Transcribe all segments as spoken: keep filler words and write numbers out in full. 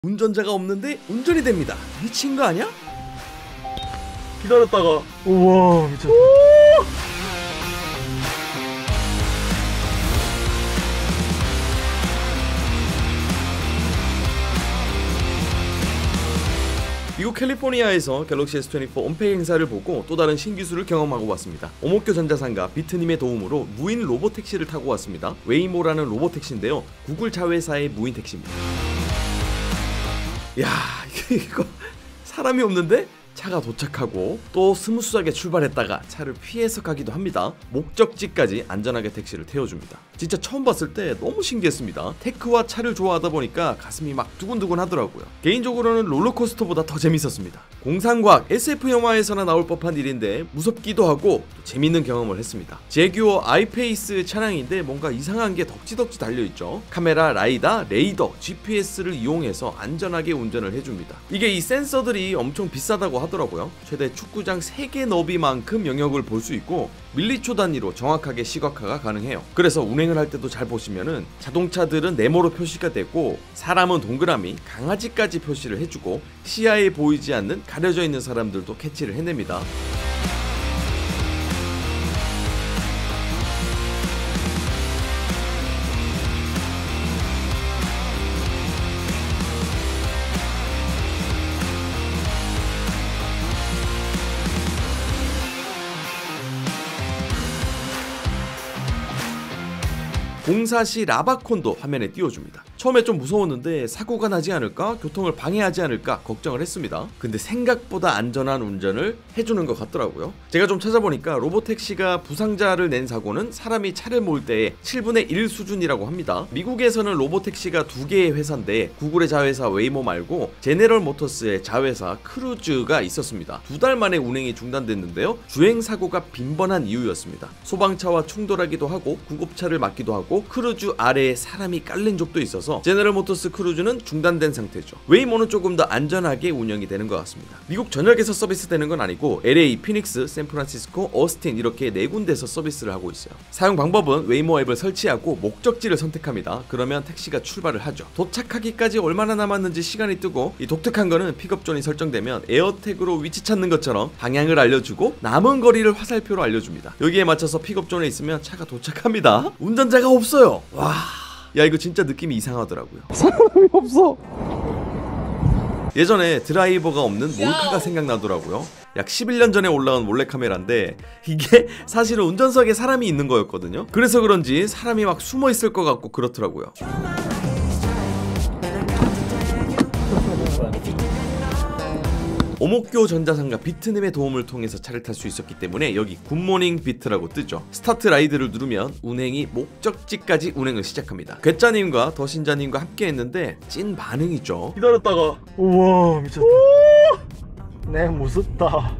운전자가 없는데 운전이 됩니다. 미친 거 아니야? 기다렸다가 우와 미쳤다. 미국 캘리포니아에서 갤럭시 에스 이십사 언팩 행사를 보고 또 다른 신기술을 경험하고 왔습니다. 오목교 전자상가 비트님의 도움으로 무인 로보택시를 타고 왔습니다. 웨이모라는 로보택시인데요, 구글 자회사의 무인 택시입니다. 야, 이거 사람이 없는데? 차가 도착하고 또 스무스하게 출발했다가 차를 피해서 가기도 합니다. 목적지까지 안전하게 택시를 태워줍니다. 진짜 처음 봤을 때 너무 신기했습니다. 테크와 차를 좋아하다 보니까 가슴이 막 두근두근 하더라고요. 개인적으로는 롤러코스터보다 더 재밌었습니다. 공상과학, 에스에프 영화에서나 나올 법한 일인데 무섭기도 하고 또 재밌는 경험을 했습니다. 제규어 아이페이스 차량인데 뭔가 이상한 게 덕지덕지 달려있죠. 카메라, 라이다, 레이더, 지피에스를 이용해서 안전하게 운전을 해줍니다. 이게 이 센서들이 엄청 비싸다고 하더라고요. 최대 축구장 세 개 너비만큼 영역을 볼 수 있고 밀리초 단위로 정확하게 시각화가 가능해요. 그래서 운행을 할 때도 잘 보시면은 자동차들은 네모로 표시가 되고 사람은 동그라미, 강아지까지 표시를 해주고 시야에 보이지 않는 가려져 있는 사람들도 캐치를 해냅니다. 공사 시 라바콘도 화면에 띄워줍니다. 처음에 좀 무서웠는데 사고가 나지 않을까? 교통을 방해하지 않을까? 걱정을 했습니다. 근데 생각보다 안전한 운전을 해주는 것 같더라고요. 제가 좀 찾아보니까 로보택시가 부상자를 낸 사고는 사람이 차를 몰 때의 칠분의 일 수준이라고 합니다. 미국에서는 로보택시가 두 개의 회사인데 구글의 자회사 웨이모 말고 제네럴 모터스의 자회사 크루즈가 있었습니다. 두 달 만에 운행이 중단됐는데요, 주행사고가 빈번한 이유였습니다. 소방차와 충돌하기도 하고 구급차를 맞기도 하고 크루즈 아래에 사람이 깔린 적도 있어서 제너럴 모터스 크루즈는 중단된 상태죠. 웨이모는 조금 더 안전하게 운영이 되는 것 같습니다. 미국 전역에서 서비스되는 건 아니고 엘에이, 피닉스, 샌프란시스코, 어스틴 이렇게 네 군데에서 서비스를 하고 있어요. 사용 방법은 웨이모 앱을 설치하고 목적지를 선택합니다. 그러면 택시가 출발을 하죠. 도착하기까지 얼마나 남았는지 시간이 뜨고, 이 독특한 거는 픽업존이 설정되면 에어택으로 위치 찾는 것처럼 방향을 알려주고 남은 거리를 화살표로 알려줍니다. 여기에 맞춰서 픽업존에 있으면 차가 도착합니다. 운전자가 없어요. 와, 야 이거 진짜 느낌이 이상하더라고요. 사람이 없어. 예전에 드라이버가 없는 몰카가 생각나더라고요. 약 십일 년 전에 올라온 몰래카메라인데 이게 사실은 운전석에 사람이 있는 거였거든요. 그래서 그런지 사람이 막 숨어 있을 것 같고 그렇더라고요. 오목교 전자상가 비트님의 도움을 통해서 차를 탈 수 있었기 때문에 여기 굿모닝 비트라고 뜨죠. 스타트 라이드를 누르면 운행이 목적지까지 운행을 시작합니다. 괴짜님과 더신자님과 함께 했는데 찐 반응이죠. 기다렸다가 우와 미쳤다. 네 무섭다.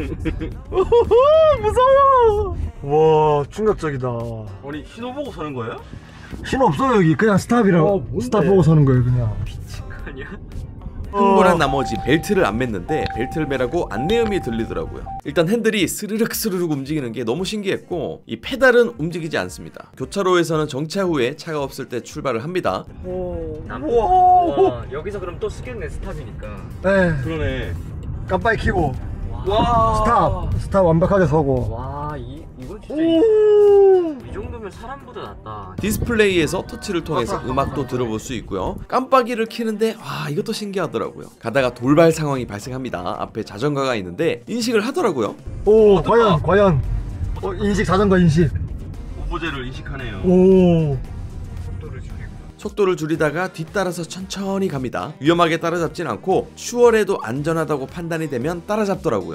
무서워. 와 충격적이다. 아니 신호 보고 서는 거예요? 신호 없어요 여기. 그냥 스탑이라. 어, 뭔데? 스탑 보고 서는 거예요 그냥. 미친 거 아니야? 흥분한 나머지 벨트를 안 맸는데 벨트를 매라고 안내음이 들리더라고요. 일단 핸들이 스르륵 스르륵 움직이는 게 너무 신기했고, 이 페달은 움직이지 않습니다. 교차로에서는 정차 후에 차가 없을 때 출발을 합니다. 오. 와, 여기서 그럼 또 쓰겠네, 스탑이니까. 네. 그러네. 깜빡이 켜고 와. 스탑. 스탑 완벽하게 서고. 와, 이, 이건 진짜 오. 이, 이 정도면 사람보다 낫다. 디스플레이에서 터치를 통해서 음악도 들어볼 수 있고요. 깜빡이를 켜는데 와, 이것도 신기하더라고요. 가다가 돌발 상황이 발생합니다. 앞에 자전거가 있는데 인식을 하더라고요. 오 어, 과연 과연. 어, 인식 자전거 인식. 후보제를 인식하네요. 오. 속도를 줄이고. 속도를 줄이다가 뒤따라서 천천히 갑니다. 위험하게 따라잡진 않고 추월해도 안전하다고 판단이 되면 따라잡더라고요.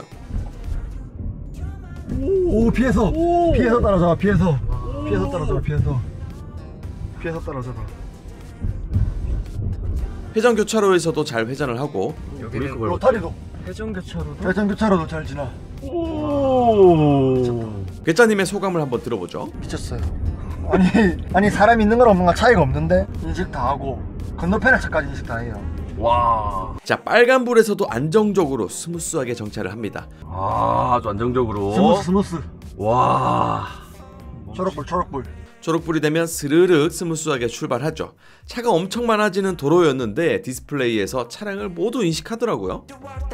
오 피해서. 오. 피해서 따라잡아. 피해서. 피해서 따라잡아. 피해서. 피해서 따라잡아. 회전 교차로에서도 잘 회전을 하고, 여기는 로타리도. 회전교차로도 회전교차로도 잘 지나. 오. 괴짜님의 소감을 한번 들어보죠. 미쳤어요. 아니 아니 사람 있는 거랑 뭔가 차이가 없는데 인식 다 하고 건너편에 차까지 인식 다 해요. 와. 자, 빨간불에서도 안정적으로 스무스하게 정차를 합니다. 아, 아주 안정적으로. 스무스 스무스. 와. 초록불 초록불. 초록불이 되면 스르륵 스무스하게 출발하죠. 차가 엄청 많아지는 도로였는데 디스플레이에서 차량을 모두 인식하더라고요.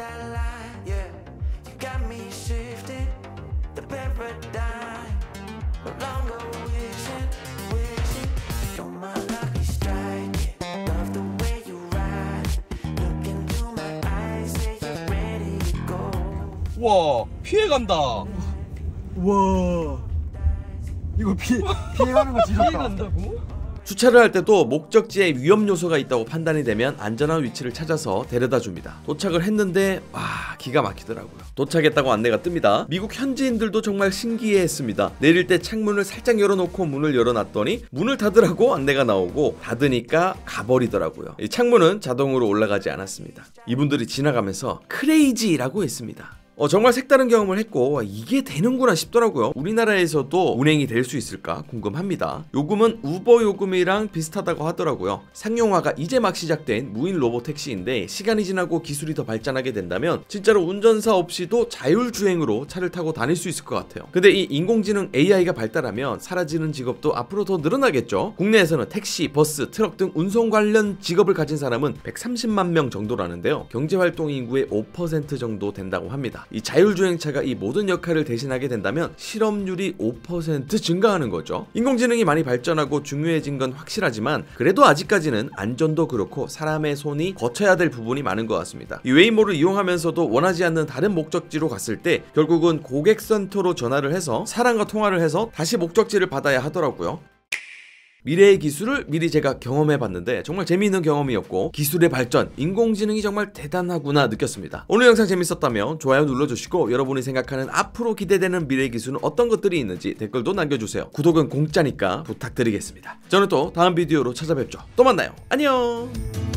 와, 피해간다. 우와 이거 피, 피해가는 거 지렸다. 간다고? 주차를 할 때도 목적지에 위험 요소가 있다고 판단이 되면 안전한 위치를 찾아서 데려다 줍니다. 도착을 했는데 와 기가 막히더라고요. 도착했다고 안내가 뜹니다. 미국 현지인들도 정말 신기해했습니다. 내릴 때 창문을 살짝 열어놓고 문을 열어놨더니 문을 닫으라고 안내가 나오고 닫으니까 가버리더라고요. 이 창문은 자동으로 올라가지 않았습니다. 이분들이 지나가면서 크레이지라고 했습니다. 어, 정말 색다른 경험을 했고 와, 이게 되는구나 싶더라고요. 우리나라에서도 운행이 될 수 있을까 궁금합니다. 요금은 우버 요금이랑 비슷하다고 하더라고요. 상용화가 이제 막 시작된 무인 로봇 택시인데 시간이 지나고 기술이 더 발전하게 된다면 진짜로 운전사 없이도 자율주행으로 차를 타고 다닐 수 있을 것 같아요. 근데 이 인공지능 에이아이가 발달하면 사라지는 직업도 앞으로 더 늘어나겠죠. 국내에서는 택시, 버스, 트럭 등 운송 관련 직업을 가진 사람은 백삼십만 명 정도라는데요. 경제활동 인구의 오 퍼센트 정도 된다고 합니다. 이 자율주행차가 이 모든 역할을 대신하게 된다면 실업률이 오 퍼센트 증가하는 거죠. 인공지능이 많이 발전하고 중요해진 건 확실하지만 그래도 아직까지는 안전도 그렇고 사람의 손이 거쳐야 될 부분이 많은 것 같습니다. 이 웨이모를 이용하면서도 원하지 않는 다른 목적지로 갔을 때 결국은 고객센터로 전화를 해서 사람과 통화를 해서 다시 목적지를 받아야 하더라고요. 미래의 기술을 미리 제가 경험해봤는데 정말 재미있는 경험이었고 기술의 발전, 인공지능이 정말 대단하구나 느꼈습니다. 오늘 영상 재밌었다면 좋아요 눌러주시고 여러분이 생각하는 앞으로 기대되는 미래의 기술은 어떤 것들이 있는지 댓글도 남겨주세요. 구독은 공짜니까 부탁드리겠습니다. 저는 또 다음 비디오로 찾아뵙죠. 또 만나요. 안녕.